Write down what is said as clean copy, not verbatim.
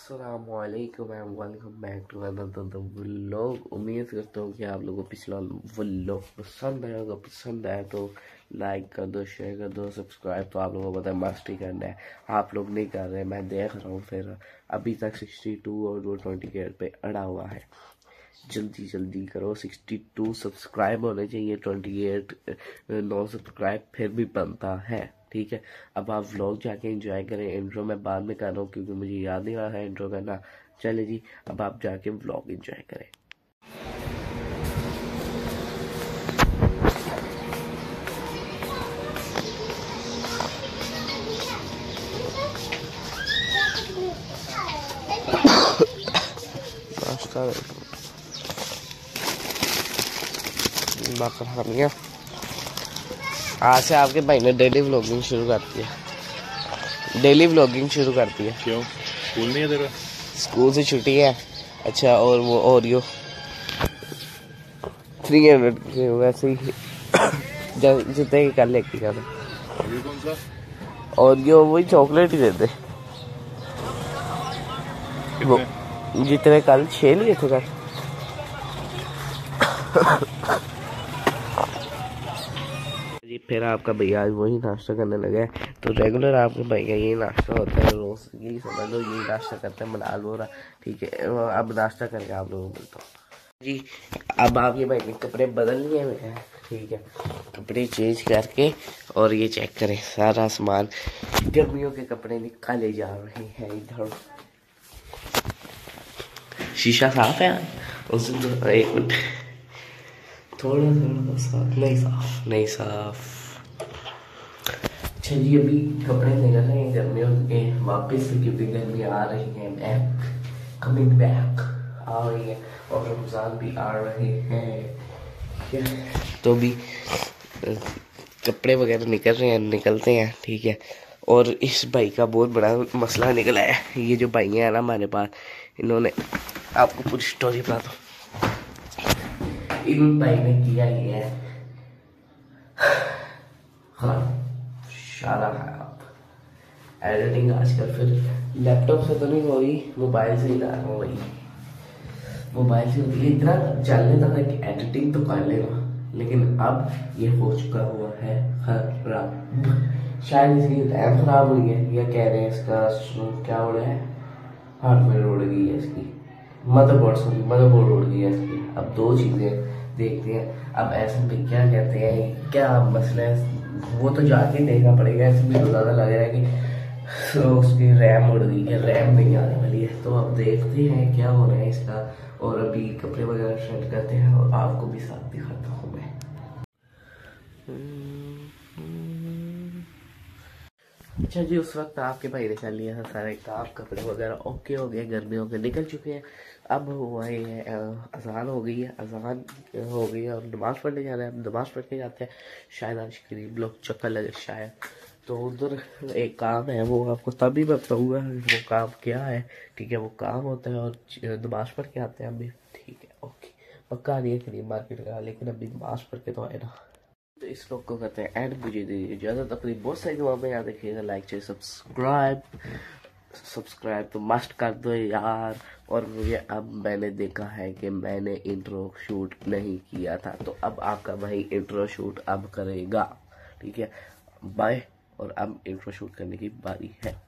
अस्सलामुअलैकुम and welcome back to another vlog. उम्मीद करता हूँ कि आप लोगों को पिछला व्लॉग पसंद आया होगा। पसंद आया तो लाइक कर दो, शेयर कर दो, सब्सक्राइब तो आप लोगों को पता है मस्ट ही करना है। आप लोग नहीं कर रहे, मैं देख रहा हूँ। फिर अभी तक 62 और 28 पे अड़ा हुआ है। जल्दी जल्दी करो, 62 सब्सक्राइब होने चाहिए, 28 नो सब्सक्राइब फिर भी बनता है। ठीक है, अब आप व्लॉग जाके एंजॉय करें। इंट्रो मैं बाद में कर रहा हूँ क्योंकि मुझे याद नहीं रहा है इंट्रो करना। चले जी, अब आप जाके व्लॉग एंजॉय करें। नाश्ता आज से आपके भाई ने डेली व्लॉगिंग शुरू कर दी है। डेली व्लॉगिंग शुरू कर दी है। क्यों? स्कूल नहीं है तेरा? स्कूल से छुट्टी है। अच्छा, और वो ओरियो 300 के वैसे ही जितने की कल लेके गया था। कौन सा ओरियो वही चॉकलेट ही देते वो, जितने कल 6 लिए थे कल। जी फिर आपका भैया आज वही नाश्ता करने लगा है। तो रेगुलर आपके भैया यही नाश्ता होता है, रोज यही समझ लो, यही नाश्ता करते हैं। मलाल हो रहा। ठीक है, अब नाश्ता करके आप लोगों को मिलता हूँ जी। अब आपके भाई ने कपड़े बदल लिए हुए हैं। ठीक है, कपड़े चेंज करके और ये चेक करें, सारा सामान गर्मियों के कपड़े निकाले जा रहे हैं। इधर शीशा साफ है उस एक मिनट, थोड़ा थोड़ा साफ नहीं साफ। अच्छा जी, अभी कपड़े निकल रहे हैं गर्मियों के वापस, क्योंकि गर्मी आ रही है, बैक कमिंग बैक आ रही है, और रमजान भी आ रहे हैं। तो भी कपड़े वगैरह निकल रहे हैं, निकलते हैं। ठीक है, और इस भाई का बहुत बड़ा मसला निकला है। ये जो भाई है ना हमारे पास, इन्होंने आपको पूरी स्टोरी बता दो। इन भाई ने किया ये है शारा है आप एडिटिंग आजकल फिर लैपटॉप से तो नहीं हो रही, मोबाइल से ही ला रहा हूँ। वही मोबाइल से होती है, इतना चलने था कि एडिटिंग तो कर लेगा, लेकिन अब ये हो चुका हुआ है खराब। शायद इसकी रैम खराब हुई है, या कह रहे हैं इसका क्या हो रहा है, हार्डवेयर उड़ गई है इसकी, मदरबोर्ड उड़ गई है इसकी। अब दो चीजें देखते हैं। अब ऐसे में क्या कहते हैं, क्या मसला है वो तो जाके देखना पड़ेगा। ऐसे भी तो ज़्यादा लग रहा है कि तो उसकी रैम उड़ गई है, रैम नहीं आने वाली है। तो अब देखते हैं क्या हो रहा है इसका, और अभी कपड़े वगैरह सेट करते हैं और आपको भी साथ दिखाता हूँ मैं। अच्छा जी, उस वक्त आपके भाई ने कर लिया था सारे काम, कपड़े वगैरह ओके हो गए, गर्मियों के निकल चुके हैं। अब हुआ है अजान हो गई है, अजान हो गई है और नमाज़ पढ़ने जा रहे हैं। अब नमाज़ पढ़ के जाते हैं, शायद आज करीब लोग चक्कर लगे शायद। तो उधर एक काम है, वो आपको तभी बताऊँगा वो काम क्या है। ठीक है, वो काम होता है और नमाज़ पढ़ के आते हैं अभी। ठीक है, ओके, पक्का नहीं है करीब मार्केट का, लेकिन अभी नमाज़ पढ़ के तो आए ना। तो इस लोग को करते हैं एंड, मुझे दीजिए इजाज़त। अपनी बहुत सारी दुआ में याद रखिएगा, लाइक चाहिए, सब्सक्राइब तो मस्ट कर दो यार। और मुझे अब मैंने देखा है कि मैंने इंट्रो शूट नहीं किया था, तो अब आपका भाई इंट्रो शूट अब करेगा। ठीक है, बाय। और अब इंट्रो शूट करने की बारी है।